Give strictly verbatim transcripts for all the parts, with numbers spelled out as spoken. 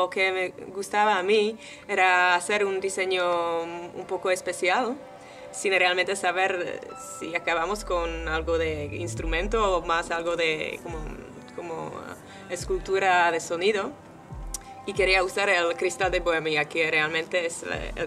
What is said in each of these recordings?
lo que me gustaba a mí era hacer un diseño un poco especial, sin realmente saber si acabamos con algo de instrumento o más algo de como, como escultura de sonido. Y quería usar el cristal de Bohemia, que realmente es,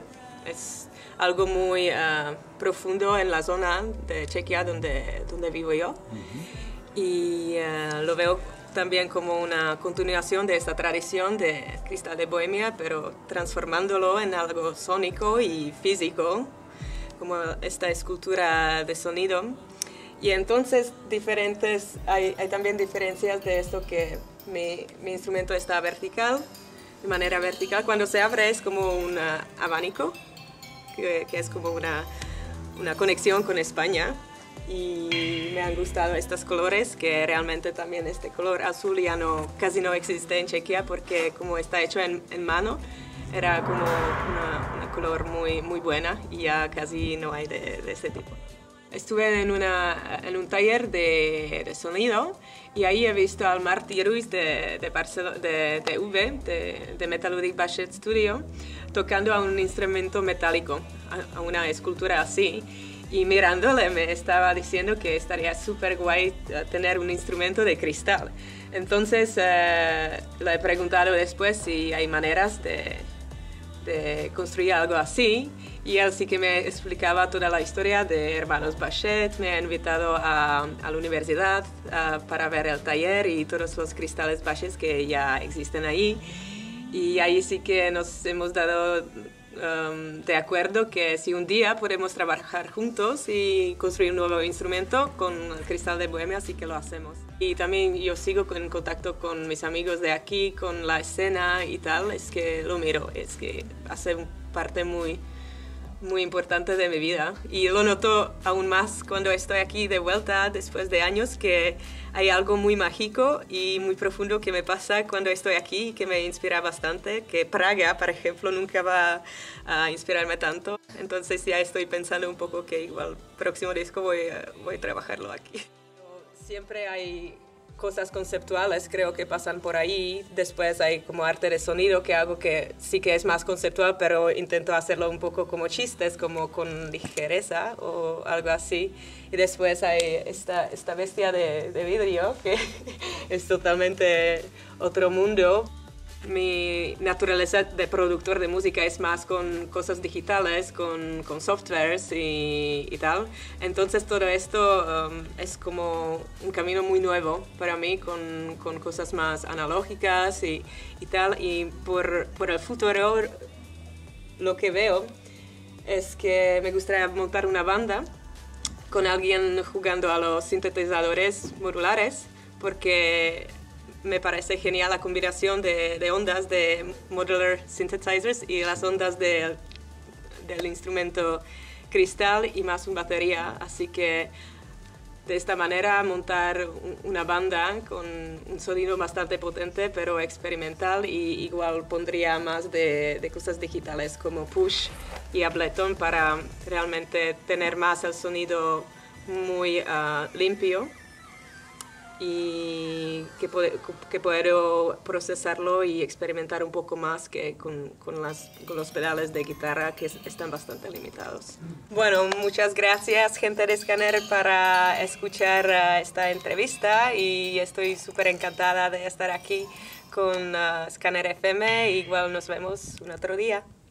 es algo muy uh, profundo en la zona de Chequia donde, donde vivo yo. Uh-huh. Y uh, lo veo también como una continuación de esta tradición de cristal de Bohemia, pero transformándolo en algo sónico y físico, como esta escultura de sonido. Y entonces diferentes, hay, hay también diferencias de esto, que mi, mi instrumento está vertical, de manera vertical. Cuando se abre es como un abanico, que, que es como una, una conexión con España. Y me han gustado estos colores, que realmente también este color azul ya no, casi no existe en Chequia, porque como está hecho en, en mano, era como una, una color muy, muy buena, y ya casi no hay de, de ese tipo. Estuve en, una, en un taller de, de sonido, y ahí he visto al Martí Ruiz de, de, Barcelona, de, de U V, de, de Metalurgic Bashet Studio, tocando a un instrumento metálico, a, a una escultura así. Y mirándole me estaba diciendo que estaría súper guay tener un instrumento de cristal. Entonces eh, le he preguntado después si hay maneras de, de construir algo así. Y él sí que me explicaba toda la historia de Hermanos Bashet. Me ha invitado a, a la universidad a, para ver el taller y todos los cristales Bashet que ya existen ahí. Y ahí sí que nos hemos dado um, de acuerdo que si un día podemos trabajar juntos y construir un nuevo instrumento con el cristal de Bohemia, sí que lo hacemos. Y también yo sigo en contacto con mis amigos de aquí, con la escena y tal. Es que lo miro, es que hace parte muy... muy importante de mi vida, y lo noto aún más cuando estoy aquí de vuelta después de años, que hay algo muy mágico y muy profundo que me pasa cuando estoy aquí, que me inspira bastante, que Praga, por ejemplo, nunca va a inspirarme tanto. Entonces ya estoy pensando un poco que igual el próximo disco voy a, voy a trabajarlo aquí. Siempre hay cosas conceptuales, creo que pasan por ahí. Después hay como arte de sonido, que hago que sí que es más conceptual, pero intento hacerlo un poco como chistes, como con ligereza o algo así. Y después hay esta, esta bestia de, de vidrio, que es totalmente otro mundo. Mi naturaleza de productor de música es más con cosas digitales, con, con softwares y, y tal. Entonces todo esto um, es como un camino muy nuevo para mí, con, con cosas más analógicas y, y tal. Y por, por el futuro lo que veo es que me gustaría montar una banda con alguien jugando a los sintetizadores modulares, porque me parece genial la combinación de, de ondas de modular synthesizers y las ondas de, del instrumento cristal y más una batería. Así que de esta manera montar una banda con un sonido bastante potente pero experimental, y igual pondría más de, de cosas digitales como push y Ableton para realmente tener más el sonido muy uh, limpio, y que, que puedo procesarlo y experimentar un poco más que con, con, las, con los pedales de guitarra, que están bastante limitados. Bueno, muchas gracias, gente de Scanner, para escuchar uh, esta entrevista, y estoy súper encantada de estar aquí con uh, Scanner F M. Igual nos vemos un otro día.